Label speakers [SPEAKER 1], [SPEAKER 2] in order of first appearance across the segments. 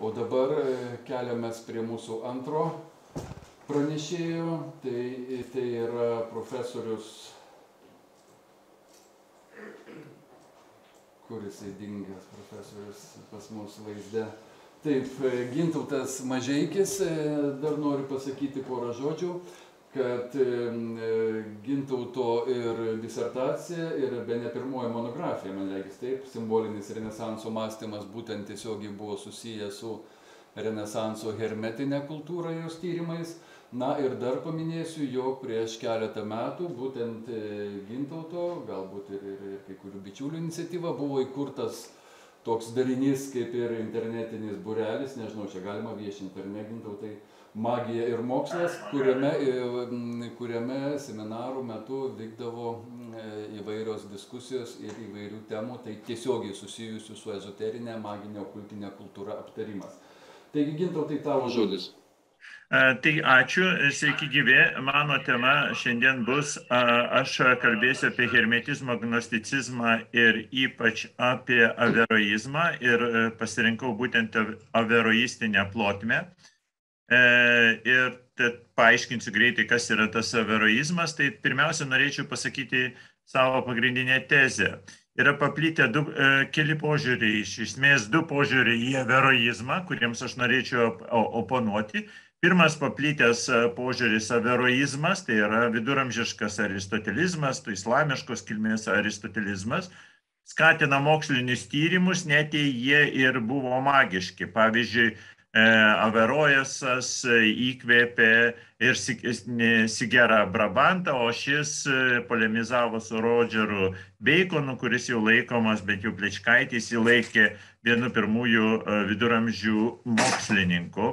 [SPEAKER 1] O dabar keliamės prie mūsų antro pranešėjo, tai yra profesorius, kuris įdingęs profesorius pas mus vaizde. Taip, Gintautas Mažeikis, dar noriu pasakyti porą žodžių, kad Gintauto ir disertacija ir bene pirmoji monografija, man regis taip, simbolinis renesanso mąstymas būtent tiesiogiai buvo susijęs su renesanso hermetinė kultūra jos tyrimais. Na ir dar paminėsiu, jog prieš keletą metų būtent Gintauto, galbūt ir kai kurių bičiulių iniciatyva, buvo įkurtas toks darinys kaip ir internetinis būrelis, nežinau, čia galima viešinti ar ne, Gintautai, Magija ir mokslas, kuriame seminarų metu vykdavo įvairios diskusijos ir įvairių temų, tai tiesiogiai susijusių su ezoterinė, maginė, okultinė kultūra aptarimas. Taigi, Gintautai, tavo žodis.
[SPEAKER 2] Tai ačiū, sveiki gyvi. Mano tema šiandien bus, aš kalbėsiu apie hermetizmą, gnosticizmą ir ypač apie averoizmą ir pasirinkau būtent averoistinę plotmę. Ir paaiškinsiu greitai, kas yra tas averoizmas. Tai pirmiausia, norėčiau pasakyti savo pagrindinę tezę. Yra paplitę keli požiūriai, iš esmės du požiūriai į averoizmą, kuriems aš norėčiau oponuoti. Pirmas paplitęs požiūris averoizmas, tai yra viduramžiškas aristotelizmas, tai islamiškos kilmės aristotelizmas, skatina mokslinius tyrimus, net jie ir buvo magiški. Pavyzdžiui, Averojasas įkvėpė ir Sigerą Brabantą, o šis polemizavo su Rodžeru Baconu, kuris jau laikomas, bent jau Plečkaitis, jį laikė vienu pirmųjų viduramžių mokslininkų.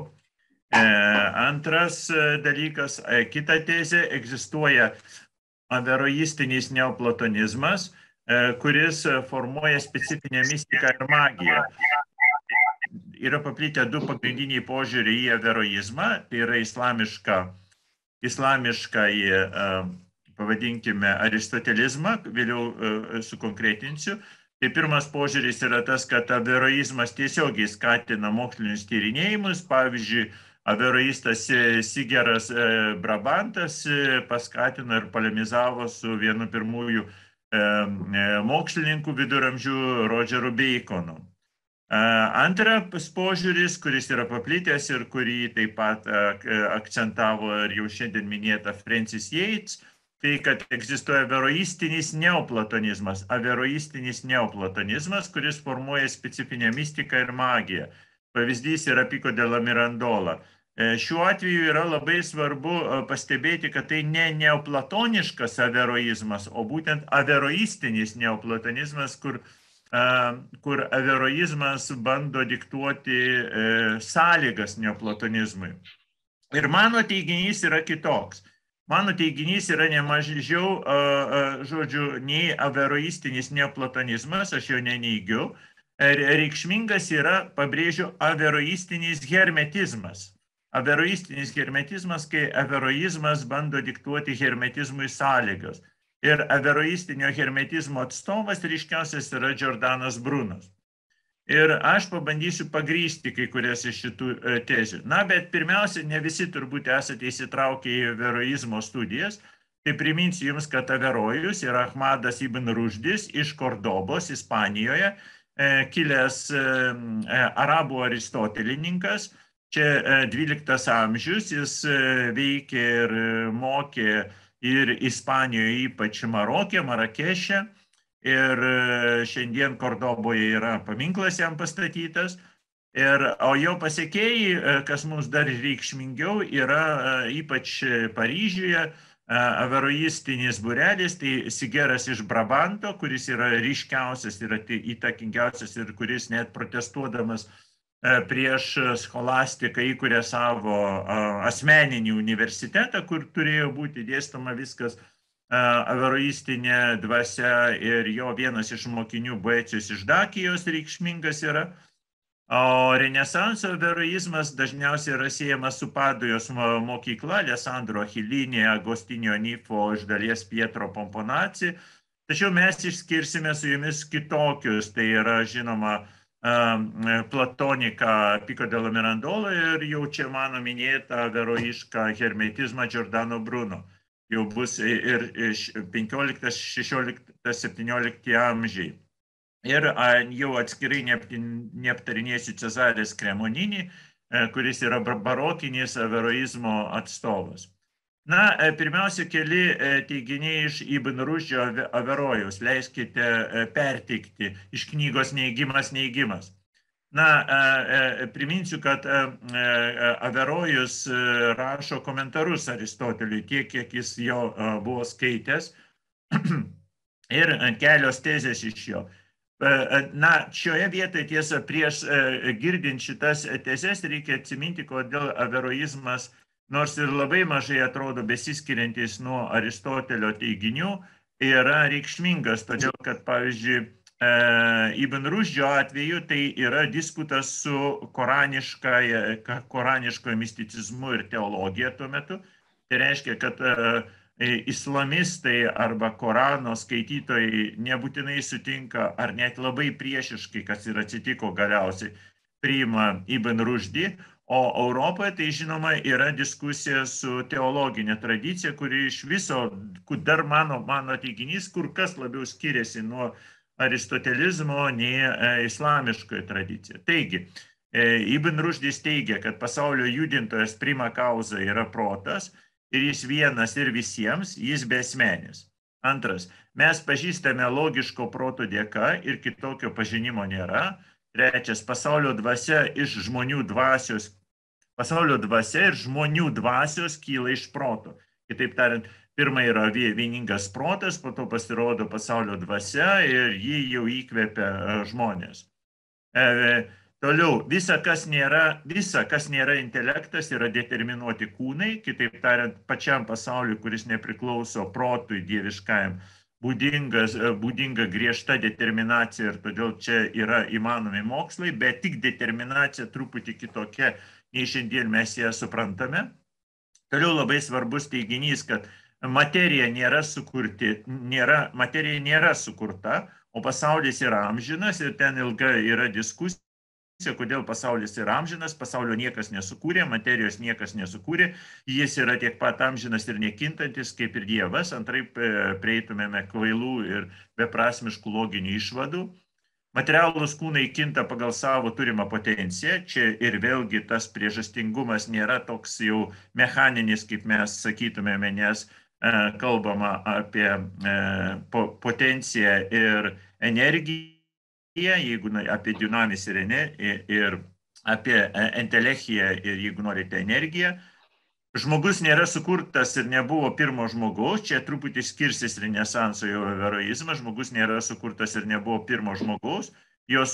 [SPEAKER 2] Antras dalykas, kita tezė, egzistuoja averoistinis neoplatonizmas, kuris formuoja specifinę mistiką ir magiją. Yra paplitę du pagrindiniai požiūriai į averoizmą, tai yra islamišką, pavadinkime, aristotelizmą, vėliau sukonkretinsiu. Tai pirmas požiūris yra tas, kad averoizmas tiesiogiai skatina mokslinius tyrinėjimus. Pavyzdžiui, averoistas Sigeras Brabantas paskatino ir polemizavo su vienu pirmųjų mokslininkų viduramžių Rodžeru Baconu. Antras požiūris, kuris yra paplitęs ir kurį taip pat akcentavo ir jau šiandien minėta Francis Yates, tai kad egzistuoja averoistinis neoplatonizmas. Averoistinis neoplatonizmas, kuris formuoja specifinę mistiką ir magiją. Pavyzdys yra Pico della Mirandola. Šiuo atveju yra labai svarbu pastebėti, kad tai ne neoplatoniškas averoizmas, o būtent averoistinis neoplatonizmas, kur averoizmas bando diktuoti sąlygas neoplatonizmui. Ir mano teiginys yra kitoks. Mano teiginys yra nemažiau, nei averoistinis neoplatonizmas, aš jo neneigiu. Reikšmingas yra, pabrėžiu, averoistinis hermetizmas. Averoistinis hermetizmas, kai averoizmas bando diktuoti hermetizmui sąlygas. Ir averoistinio hermetizmo atstovas ryškiausias yra Giordanas Brunas. Ir aš pabandysiu pagrįsti kai kurias iš šitų tezių. Na, bet pirmiausia, ne visi turbūt esate įsitraukę į averoizmo studijas. Tai priminsiu jums, kad Averojus yra Ahmadas ibn Ruždis iš Kordobos, Ispanijoje, kilęs arabų aristotelininkas. Čia 12 amžius, jis veikė ir mokė ir Ispanijoje, ypač Marokė, Marakeše, ir šiandien Kordoboje yra paminklas jam pastatytas. O jo pasekėjai, kas mums dar reikšmingiau, yra ypač Paryžiuje averoistinis būrelis, tai Sigeras iš Brabanto, kuris yra ryškiausias ir įtakingiausias ir kuris net protestuodamas prieš scholastiką įkūrė savo asmeninį universitetą, kur turėjo būti dėstoma viskas averoistinė dvasia, ir jo vienas iš mokinių Boecijus iš Dakijos reikšmingas yra. O renesanso averoizmas dažniausiai yra siejamas su Padujos mokykla, Alessandro Achilini, Agostinio Nifo, iš dalies Pietro Pomponazzi. Tačiau mes išskirsime su jumis kitokius, tai yra, žinoma, platoniką Pico della Mirandola ir jau čia mano minėtą averroišką hermetizmą Giordano Bruno. Jau bus ir 15, 16, 17 amžiai. Ir jau atskirai neaptarinėsiu Cezarės Cremonini, kuris yra barokinis averroizmo atstovas. Na, pirmiausia, keli teiginiai iš Ibn Rušdžio Averrojaus. Leiskite perteikti iš knygos Neigimas. Na, priminsiu, kad Averrojus rašo komentarus Aristoteliui tiek, kiek jis jo buvo skaitęs ir kelios tezės iš jo. Na, šioje vietoje tiesa, prieš girdint šitas tezės reikia atsiminti, kodėl averroizmas, nors ir labai mažai atrodo besiskiriantis nuo Aristotelio teiginių, yra reikšmingas, todėl kad, pavyzdžiui, Ibn Rušdžio atveju tai yra diskutas su koraniškojo misticizmu ir teologija tuo metu. Tai reiškia, kad islamistai arba Korano skaitytojai nebūtinai sutinka ar net labai priešiškai, kas ir atsitiko galiausiai, priima Ibn Rušdį, o Europoje tai žinoma yra diskusija su teologinė tradicija, kuri iš viso, dar mano teiginys, kur kas labiau skiriasi nuo aristotelizmo nei islamiškoje tradicija. Taigi, Ibn Rušdis teigia, kad pasaulio judintojas prima causa yra protas ir jis vienas ir visiems, jis besmenis. Antras, mes pažįstame logiško proto dėka ir kitokio pažinimo nėra. Trečias, pasaulio dvasia ir žmonių dvasios kyla iš proto. Kitaip tariant, pirma yra vieningas protas, po to pasirodo pasaulio dvasia ir jį jau įkvepia žmonės. Toliau, visa, kas nėra intelektas, yra determinuoti kūnai, kitaip tariant, pačiam pasauliui, kuris nepriklauso protui dieviškajam, būdinga griežta determinacija ir todėl čia yra įmanomi mokslai, bet tik determinacija truputį kitokia, nei šiandien mes ją suprantame. Toliau labai svarbus teiginys, kad materija nėra sukurta, o pasaulis yra amžinas ir ten ilga yra diskusija, kodėl pasaulis yra amžinas, pasaulio niekas nesukūrė, materijos niekas nesukūrė, jis yra tiek pat amžinas ir nekintantis kaip ir Dievas, antraip prieitumėme kvailų ir beprasmiškų loginių išvadų. Materialūs kūnai kinta pagal savo turimą potenciją, čia ir vėlgi tas priežastingumas nėra toks jau mechaninis, kaip mes sakytumėme, nes kalbama apie potenciją ir energiją, jeigu apie dinamis ir apie entelechiją ir jeigu norite energiją. Žmogus nėra sukurtas ir nebuvo pirmo žmogaus, čia truputį skirsis Renesanso jau averroizmas, žmogus nėra sukurtas ir nebuvo pirmo žmogaus, jos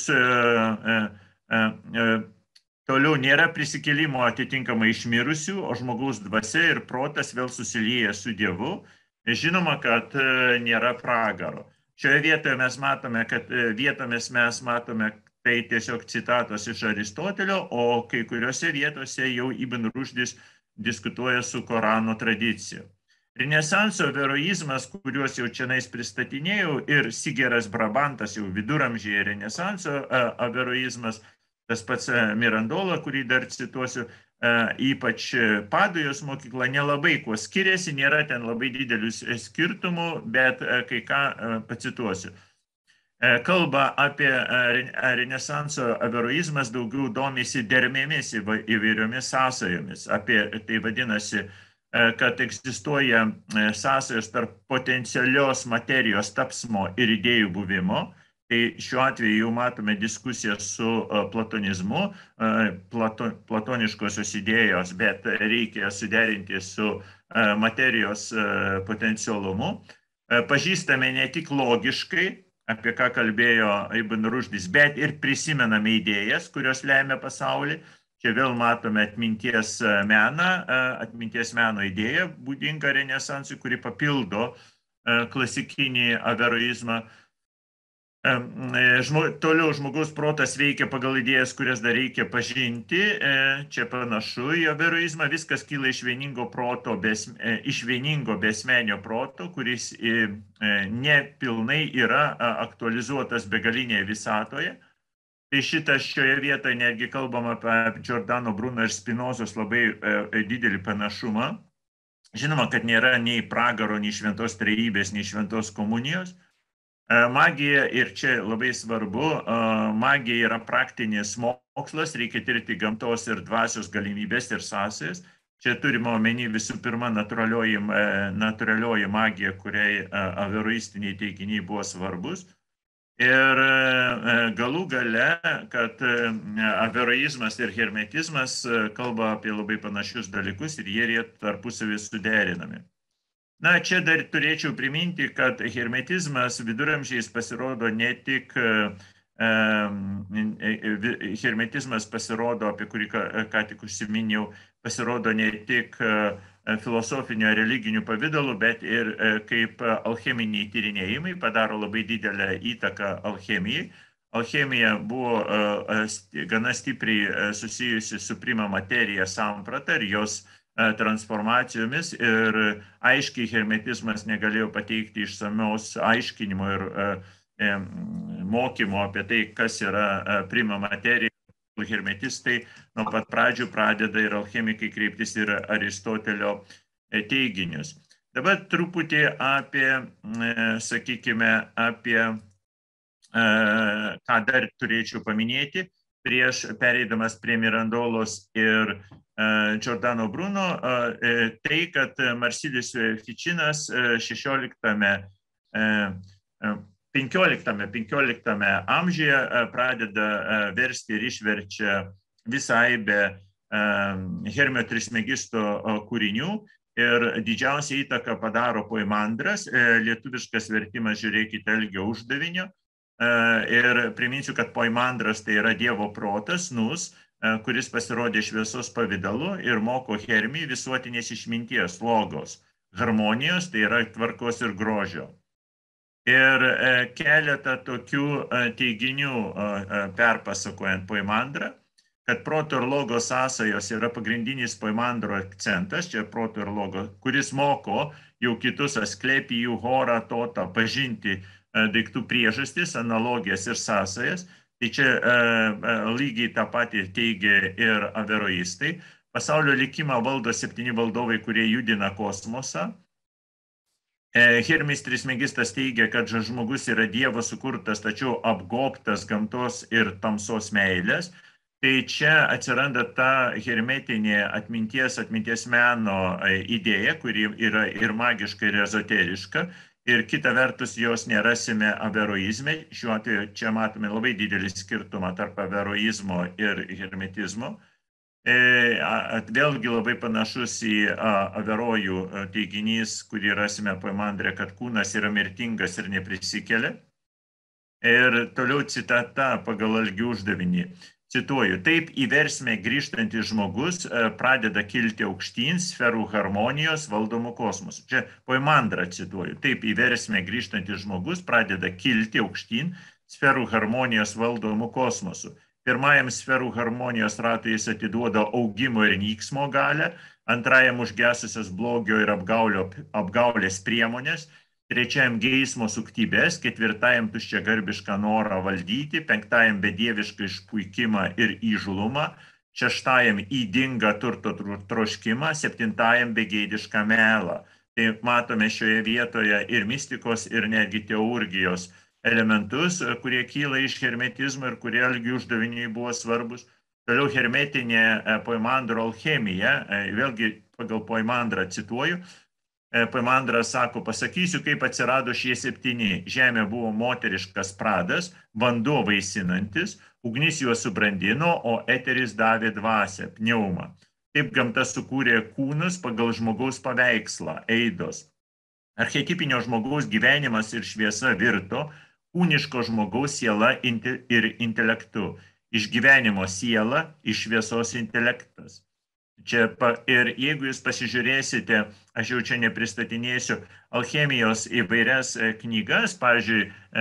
[SPEAKER 2] toliau nėra prisikėlimo atitinkamai iš mirusių, o žmogaus dvasia ir protas vėl susilieja su Dievu. Žinoma, kad nėra pragaro. Šioje vietoje mes matome, kad vietomis mes matome tai tiesiog citatos iš Aristotelio, o kai kuriuose vietose jau Ibn Rušdis diskutuoja su Korano tradicija. Renesanso averroizmas, kuriuos jau čianais pristatinėjau, ir Sigeras Brabantas, jau viduramžiai Renesanso averroizmas, tas pats Mirandola, kurį dar cituosiu, ypač Padujos mokykla, nelabai kuo skiriasi, nėra ten labai didelių skirtumų, bet kai ką pacituosiu. Kalba apie Renesanso averroizmas daugiau domisi dermėmis įvairiomis sąsajomis. Tai vadinasi, kad egzistuoja sąsajos tarp potencialios materijos tapsmo ir idėjų buvimo. Tai šiuo atveju jau matome diskusiją su platonizmu, platoniškosios idėjos, bet reikia suderinti su materijos potencialumu. Pažįstame ne tik logiškai, apie ką kalbėjo Ibn Rušdis, bet ir prisimename idėjas, kurios lemia pasaulį. Čia vėl matome atminties meno idėją, būdinga Renesansui, kuri papildo klasikinį averroizmą. Toliau žmogaus protas veikia pagal idėjas, kurias dar reikia pažinti. Čia panašu į averroizmą. Viskas kyla iš vieningo besmenio proto, kuris nepilnai yra aktualizuotas begalinėje visatoje. Tai šioje vietoje netgi kalbama apie Giordano Bruno ir Spinozos labai didelį panašumą. Žinoma, kad nėra nei pragaro, nei šventos trejybės, nei šventos komunijos. Magija, ir čia labai svarbu, magija yra praktinis mokslas, reikia tirti gamtos ir dvasios galimybės ir sąsajas. Čia turime omeny visų pirma natūralioji magija, kuriai averroistiniai teiginiai buvo svarbus. Ir galų gale, kad averroizmas ir hermetizmas kalba apie labai panašius dalykus ir jie yra tarpusavį suderinami. Na, čia dar turėčiau priminti, kad hermetizmas viduramžiais pasirodo ne tik, hermetizmas pasirodo, apie kurį ką tik užsiminėjau, pasirodo ne tik filosofinio religinių pavydalų, bet ir kaip alcheminiai tyrinėjimai, padaro labai didelę įtaką alchemijai. Alchemija buvo gana stipriai susijusi su prima materija samprata ir jos transformacijomis, ir aiškiai hermetizmas negalėjo pateikti išsamiaus aiškinimo ir mokymo apie tai, kas yra prima materija. Hermetistai nuo pat pradžių pradeda ir alchemikai kreiptis ir Aristotelio teiginius. Dabar truputį apie, sakykime, apie ką dar turėčiau paminėti, prieš pereidamas prie Mirandolos ir Giordano Bruno, tai, kad Marsilijus Ficinas 15 amžiuje pradeda versti ir išverčia visą aibę Hermio Trismegisto kūrinių, ir didžiausią įtaką padaro Poimandras, lietuviškas vertimas žiūrėkite Algio uždavinio, ir priminsiu, kad Poimandras tai yra Dievo protas, nus, kuris pasirodė šviesos pavidalu ir moko Hermį visuotinės išminties, logos, harmonijos, tai yra tvarkos ir grožio. Ir keletą tokių teiginių perpasakojant Poimandrą, kad proto ir logo sąsajos yra pagrindinis Poimandro akcentas, čia proto ir logo, kuris moko jau kitus Asklepijų, Horą, Totą pažinti daiktų priežastis, analogijas ir sąsajas. Tai čia lygiai tą patį teigia ir averroistai. Pasaulio likimą valdo 7 valdovai, kurie judina kosmosą. Hermis Trismegistas teigia, kad žmogus yra Dievo sukurtas, tačiau apgobtas gamtos ir tamsos meilės. Tai čia atsiranda ta hermetinė atminties meno idėja, kuri yra ir magiška, ir ezoteriška. Ir kita vertus, jos nerasime averroizme. Šiuo atveju čia matome labai didelį skirtumą tarp averroizmo ir hermetizmo. Vėlgi labai panašus į averrojų teiginys, kurį rasime Poimandre, kad kūnas yra mirtingas ir neprisikelia. Ir toliau citata pagal Algio uždavinį. Cituoju, taip į versmę grįžtantis žmogus pradeda kilti aukštyn sferų harmonijos valdomų kosmosų. Čia Poimandrą cituoju, taip į versmę grįžtantis žmogus pradeda kilti aukštyn sferų harmonijos valdomų kosmosų. Pirmajam sferų harmonijos ratui jis atiduoda augimo ir nyksmo galią, antrajam užgesusios blogio ir apgaulės priemonės, trečiajam geismo suktybės, ketvirtajam tuščiagarbišką norą valdyti, penktajam bedievišką išpuikimą ir įžulumą, šeštajam ydingą turto troškimą, septintajam begėdišką melą. Tai matome šioje vietoje ir mistikos, ir netgi teurgijos elementus, kurie kyla iš hermetizmo ir kurie Algio uždaviniui buvo svarbus. Toliau hermetinė Poimandro alchemija, vėlgi pagal Poimandrą cituoju, Poimandras sako, pasakysiu, kaip atsirado šie 7. Žemė buvo moteriškas pradas, vanduo vaisinantis, ugnis juos subrandino, o eteris davė dvasią, pneumą. Taip gamta sukūrė kūnus pagal žmogaus paveikslą, eidos. Archetipinio žmogaus gyvenimas ir šviesa virto, kūniško žmogaus siela ir intelektu. Iš gyvenimo siela, iš šviesos intelektas. Čia ir jeigu jūs pasižiūrėsite, aš jau čia nepristatinėsiu, alchemijos įvairias knygas, pavyzdžiui,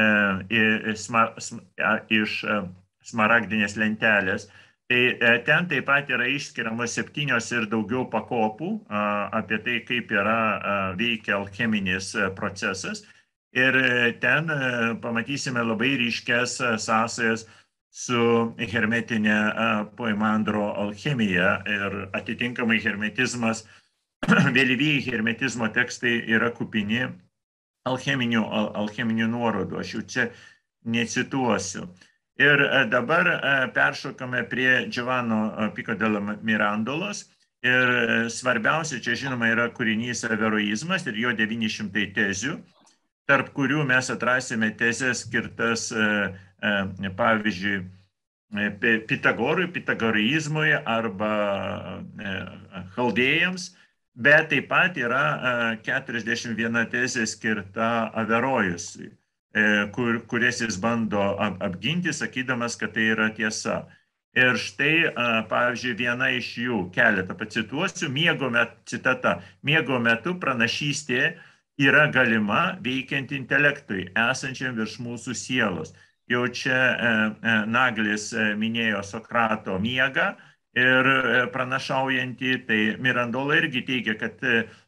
[SPEAKER 2] iš smaragdinės lentelės, tai ten taip pat yra išskiriamos 7 ir daugiau pakopų apie tai, kaip veikia alcheminis procesas. Ir ten pamatysime labai ryškias sąsajas su hermetinė Poimandro alchemija ir atitinkamai hermetizmas, vėlyvieji hermetizmo tekstai yra kupini alcheminių nuorodų. Aš jau čia necituosiu. Ir dabar peršokame prie Giovanni Pico della Mirandolos. Ir svarbiausia čia, žinoma, yra kūrinys Averroizmas ir jo 900 tezių, tarp kurių mes atrasime tezes skirtas, pavyzdžiui, Pitagorui, pitagorizmui arba chaldėjams, bet taip pat yra 41 tezė skirta Averroisui, kurias jis bando apginti, sakydamas, kad tai yra tiesa. Ir štai, pavyzdžiui, viena iš jų, keletą pacituosiu, citata, miego metu pranašystė yra galima veikiant intelektui, esančiam virš mūsų sielos. Jau čia Naglis minėjo Sokrato miegą ir pranašaujantį, tai Mirandola irgi teigia, kad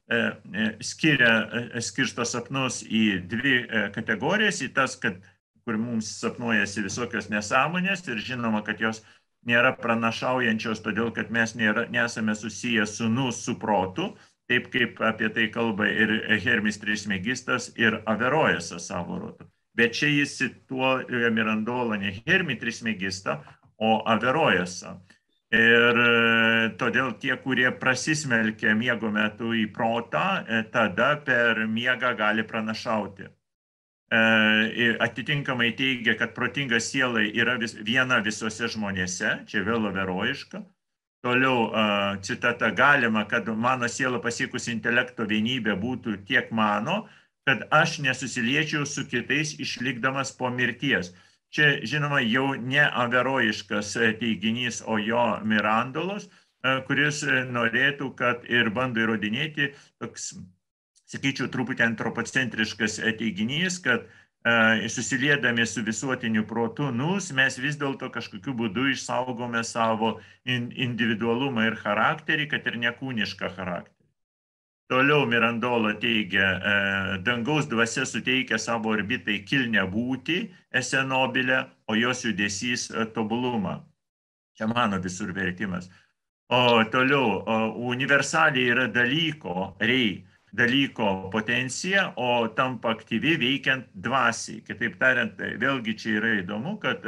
[SPEAKER 2] skirsto sapnus į dvi kategorijas, į tas, kur mums sapnuojasi visokios nesąmonės ir žinoma, kad jos nėra pranašaujančios, todėl kad mes nesame susiję sūnus su protu, taip kaip apie tai kalba ir Hermis Trismegistas ir Averroisas savo ruožtu. Bet čia jis cituoja Mirandolą ne Hermį Trismegistą, o Averroisą. Ir todėl tie, kurie prasismelkia miego metu į protą, tada per miegą gali pranašauti. Atitinkamai teigia, kad protinga siela yra viena visose žmonėse, čia vėl averrojiška. Toliau citata, galima, kad mano siela pasiekus intelekto vienybę būtų tiek mano, kad aš nesusiliečiau su kitais išlikdamas po mirties. Čia, žinoma, jau ne averrojiškas teiginys, o jo Mirandolos, kuris norėtų, kad ir bando įrodinėti toks, sakyčiau, truputį antropocentriškas teiginys, kad susiliedami su visuotiniu protu, mes vis dėlto kažkokiu būdu išsaugome savo individualumą ir charakterį, kad ir nekūnišką charakterį. Toliau Mirandola teigia, dangaus dvasia suteikia savo orbitai kilnę būtį, esse nobilę, o jos judesys tobulumą. Čia mano visur vertimas. O toliau, universaliai yra dalyko potencija, o tampa aktyvi veikiant dvasiai. Kitaip tariant, vėlgi čia yra įdomu, kad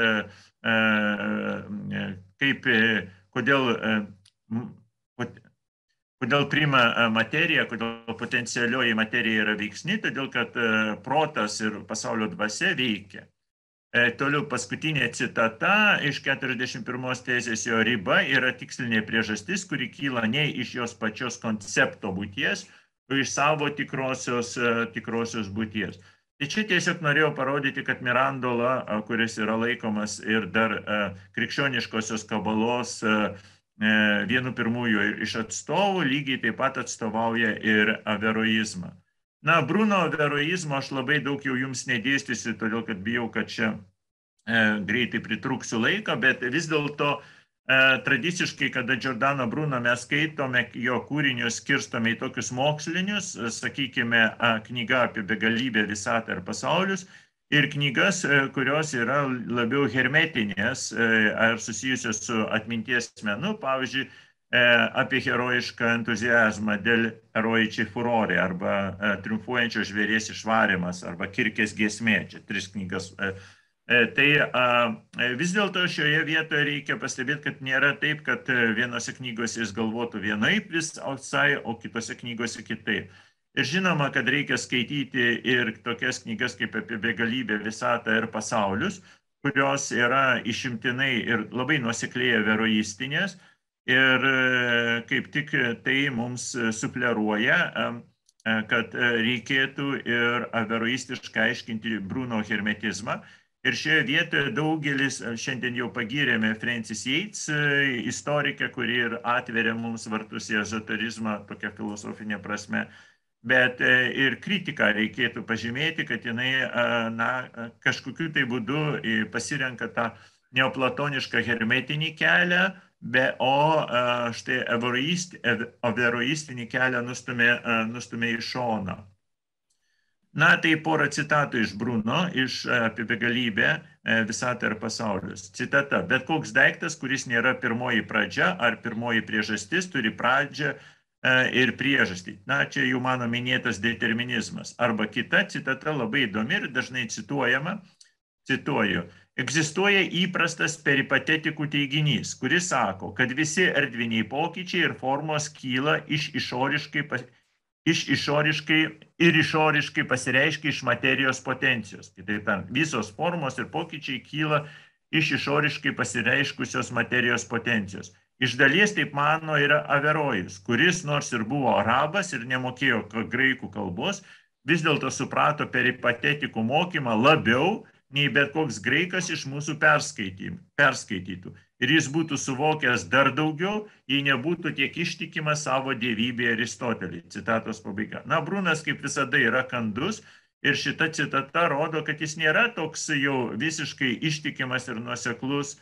[SPEAKER 2] kodėl priima materija, kodėl potencialioji materija yra veiksni, todėl kad protas ir pasaulio dvasia veikia. Toliau paskutinė citata iš 41 tezės, jo riba yra tikslinė priežastis, kuri kyla ne iš jos pačios koncepto būties, o iš savo tikrosios būties. Tai čia tiesiog norėjau parodyti, kad Mirandola, kuris yra laikomas ir dar krikščioniškosios kabalos vienu pirmųjų iš atstovų, lygiai taip pat atstovauja ir averroizmą. Na, Bruno averroizmo aš labai daug jau jums nedėstysiu, todėl kad bijau, kad čia greitai pritruksiu laiką, bet vis dėlto tradiciškai, kada Giordano Bruno mes skaitome, jo kūrinius skirstome į tokius mokslinius, sakykime, knyga apie begalybę, visatą ir pasaulius, ir knygas, kurios yra labiau hermetinės ar susijusios su atminties menu, pavyzdžiui, apie herojišką entuziazmą dėl heroičiai furorė arba triumfuojančio žvėries išvarymas arba Kirkės giesmė, čia 3 knygas. Tai vis dėlto šioje vietoje reikia pastebėti, kad nėra taip, kad vienose knygose jis galvotų vienaip visai, o kitose knygose kitaip. Ir žinoma, kad reikia skaityti ir tokias knygas kaip apie begalybę, visatą ir pasaulius, kurios yra išimtinai ir labai nuosekliai averroistinės. Ir kaip tik tai mums sufleruoja, kad reikėtų ir averroistiškai aiškinti Bruno hermetizmą. Ir šioje vietoje daugelis, šiandien jau pagyrėme Francis Yates, istorikę, kuri ir atveria mums vartus į ezoterizmą tokia filosofinė prasme. Bet ir kritiką reikėtų pažymėti, kad jinai kažkokiu tai būdu pasirenka tą neoplatonišką hermetinį kelią, o štai averroistinį kelią nustumė į šoną. Na, tai porą citatų iš Bruno, iš apie begalybę. visatą ir pasaulius. Citata. Bet koks daiktas, kuris nėra pirmoji pradžia ar pirmoji priežastis, turi pradžią ir priežastį. Na, čia jau mano minėtas determinizmas. Arba kita citata labai įdomi ir dažnai cituojama. Cituoju. Egzistuoja įprastas peripatetikų teiginys, kuris sako, kad visi erdviniai pokyčiai ir formos kyla išoriškai pasireiškia iš materijos potencijos. Kitaip tariant, visos formos ir pokyčiai kyla iš išoriškai pasireiškusios materijos potencijos. Iš dalies taip mano yra Averojus, kuris nors ir buvo arabas ir nemokėjo graikų kalbos, vis dėlto suprato peripatetikų mokymą labiau nei bet koks graikas iš mūsų perskaitytų. Ir jis būtų suvokęs dar daugiau, jei nebūtų tiek ištikimas savo dievybėje Aristoteliui. Citatos pabaiga. Na, Brunas kaip visada yra kandus ir šita citata rodo, kad jis nėra toks jau visiškai ištikimas ir nuoseklus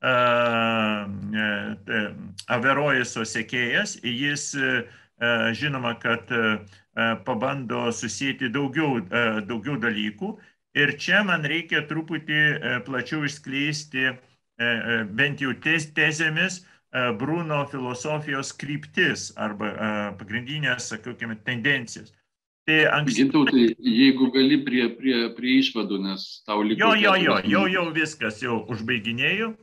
[SPEAKER 2] Averojuso sekėjas. Jis žinoma, kad pabando susijęti daugiau dalykų. Ir čia man reikia truputį plačiau išskleisti bent jau tezėmis Bruno filosofijos kryptis arba pagrindinės, sakykime, tendencijas.
[SPEAKER 3] Gintautai, jeigu gali prie išvadų, nes tau liko...
[SPEAKER 2] Jau viskas, jau užbaiginėjau.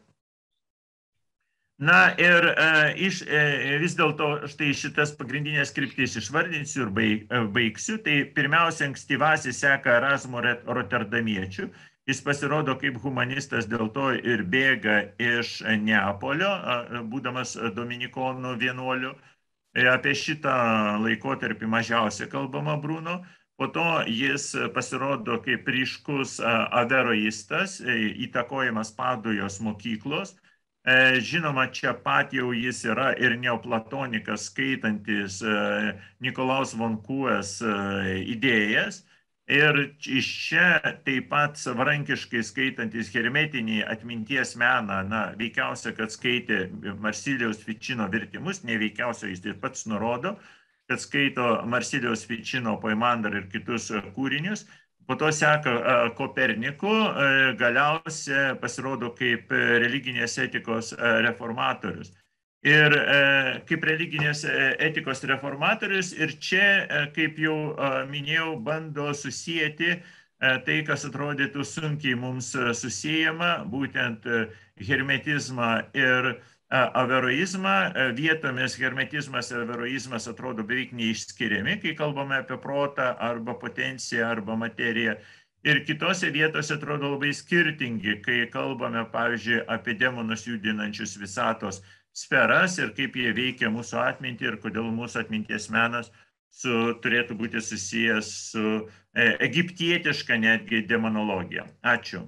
[SPEAKER 2] Na ir vis dėlto štai šitas pagrindinės kryptis išvardinsiu ir baigsiu. Tai pirmiausia, ankstyvasis seka Erasmo Rotterdamiečių. Jis pasirodo kaip humanistas, dėl to ir bėga iš Neapolio, būdamas dominikonų vienuoliu. Apie šitą laikotarpį mažiausiai kalbama Bruno. Po to jis pasirodo kaip ryškus averoistas, įtakojamas Padujos mokyklos. Žinoma, čia pat jau jis yra ir neoplatonikas, skaitantis Nikolaus von Kues idėjas. Ir iš čia taip pat savarankiškai skaitantis hermetinį atminties meną, na, veikiausia, kad skaitė Marsilijaus Ficino vertimus, neveikiausia, jis ir pats nurodo, kad skaito Marsilijaus Ficino Poimandar ir kitus kūrinius. Po to seka Koperniku, galiausia pasirodo kaip religinės etikos reformatorius. Ir kaip religinės etikos reformatorius ir čia, kaip jau minėjau, bando susijęti tai, kas atrodytų sunkiai mums susijama, būtent hermetizmą ir averoizmą. Vietomis hermetizmas ir averoizmas atrodo beveik neišskiriami, kai kalbame apie protą arba potenciją arba materiją. Ir kitose vietose atrodo labai skirtingi, kai kalbame, pavyzdžiui, apie demonus judinančius visatos sferas ir kaip jie veikia mūsų atmintį ir kodėl mūsų atminties menas turėtų būti susijęs su egiptietiška netgi demonologija. Ačiū.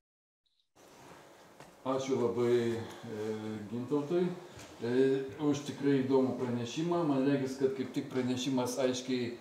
[SPEAKER 1] Ačiū labai Gintautui už tikrai įdomų pranešimą. Man regis, kad kaip tik pranešimas aiškiai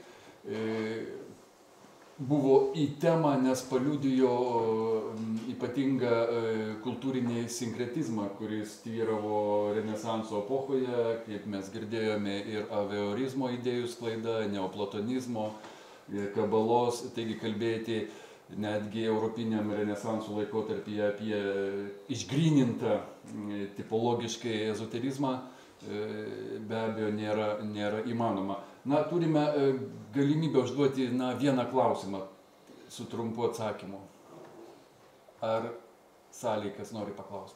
[SPEAKER 1] buvo į temą, nes paliudijo ypatingą kultūrinį sinkretizmą, kuris tvyravo Renesanso epochoje, kaip mes girdėjome, ir aveorizmo idėjų sklaida, neoplatonizmo, kabalos, taigi kalbėti netgi europiniam renesansų laikotarpyje apie išgrynintą tipologiškai ezoterizmą be abejo nėra įmanoma. Na, turime galimybę užduoti vieną klausimą su trumpu atsakymu. Ar salėje kas nori paklausti?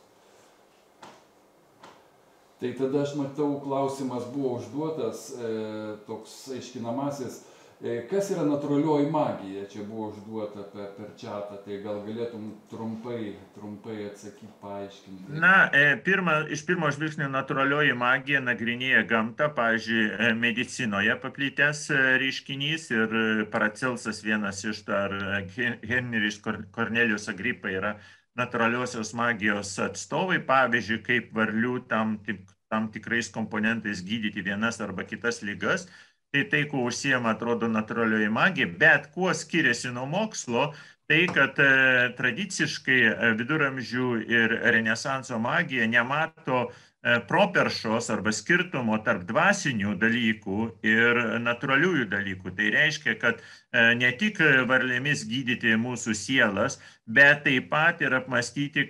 [SPEAKER 1] Tai tada aš matau, klausimas buvo užduotas, toks aiškinamasis. Kas yra natūralioji magija? Čia buvo užduota per čatą, tai gal galėtum trumpai atsakyti, paaiškinti.
[SPEAKER 2] Na, iš pirmo žvilgsnio natūralioji magija nagrinėja gamtą, pavyzdžiui, medicinoje paplitęs reiškinys ir Paracelsas vienas iš Henris Kornelijus Agripa yra natūraliosios magijos atstovai, pavyzdžiui, kaip varlių tam tikrais komponentais gydyti vienas arba kitas ligas. Tai, kuo užsiema, atrodo, natūralioji magija, bet kuo skiriasi nuo mokslo, tai, kad tradiciškai viduramžių ir renesanso magija nemato properšos arba skirtumo tarp dvasinių dalykų ir natūraliųjų dalykų. Tai reiškia, kad ne tik varlėmis gydyti mūsų sielas, bet taip pat ir apmastyti,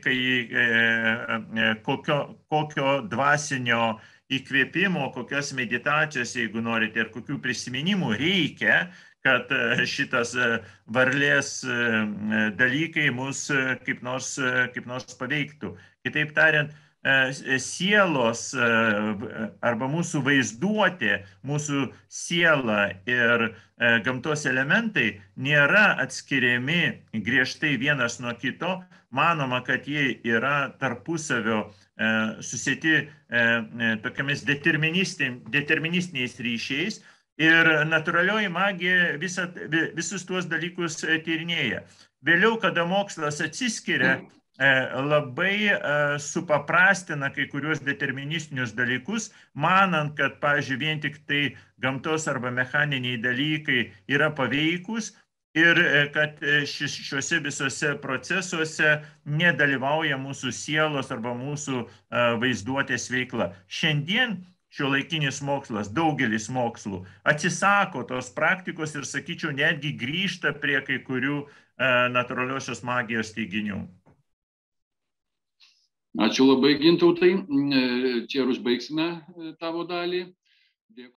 [SPEAKER 2] kokio dvasinio įkvėpimo, kokios meditacijos, jeigu norite, ir kokių prisiminimų reikia, kad šitas varlės dalykai mus kaip nors paveiktų. Kitaip tariant, sielos arba mūsų vaizduotė, mūsų siela ir gamtos elementai nėra atskiriami griežtai vienas nuo kito. Manoma, kad jie yra tarpusavio susieti tokiamis deterministiniais ryšiais ir natūralioji magija visus tuos dalykus tyrinėja. Vėliau, kada mokslas atsiskiria, labai supaprastina kai kuriuos deterministinius dalykus, manant, kad, pavyzdžiui, vien tik tai gamtos arba mechaniniai dalykai yra paveikus ir kad šiuose visuose procesuose nedalyvauja mūsų sielos arba mūsų vaizduotės veikla. Šiandien šiuolaikinis mokslas, daugelis mokslų, atsisako tos praktikos ir, sakyčiau, netgi grįžta prie kai kurių natūraliosios magijos teiginių.
[SPEAKER 3] Ačiū labai, Gintautai. Čia ir užbaigsime tavo dalį.